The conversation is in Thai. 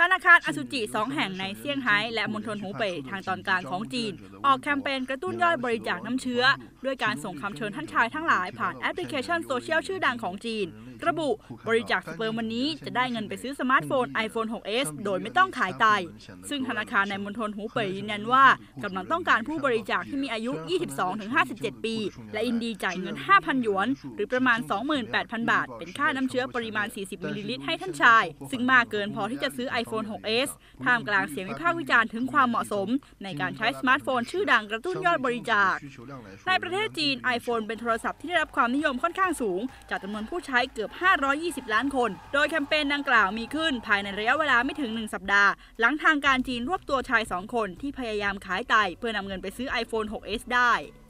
นาคารอสุจิ2แห่งในเซี่ยงไฮ้และมณฑลหูเป่ยทางตอนกลางของจีนออกแคมเปญกระตุ้นยอดบริจาคน้ำเชื้อด้วยการส่งคำเชิญท่านชายทั้งหลายผ่านแอปพลิเคชันโซเชียลชื่อดังของจีนระบุบริจาคสเปิร์มวันนี้จะได้เงินไปซื้อสมาร์ทโฟน iPhone 6s โดยไม่ต้องขายไตซึ่งธนาคารในมณฑลหูเป่ยยืนยันว่ากำลังต้องการผู้บริจาคที่มีอายุ 22-57 ปีและยินดีจ่ายเงิน 5,000 หยวนหรือประมาณ 28,000 บาทเป็นค่าน้ำเชื้อปริมาณ 40 มิลลิลิตรให้ท่านชายซึ่งมากเกินพอที่จะซื้อ iPhone 6s ท่ามกลางเสียงวิพากษ์วิจารณ์ถึงความเหมาะสมในการใช้สมาร์ทโฟนชื่อดังกระตุ้นยอดบริจาคในประเทศจีน iPhone เป็นโทรศัพท์ที่ได้รับความนิยมค่อนข้างสูงจากจำนวนผู้ใช้เกือบ520 ล้านคนโดยแคมเปญดังกล่าวมีขึ้นภายในระยะเวลาไม่ถึง1สัปดาห์หลังทางการจีนรวบตัวชาย2คนที่พยายามขายไตเพื่อนำเงินไปซื้อ iPhone 6s ได้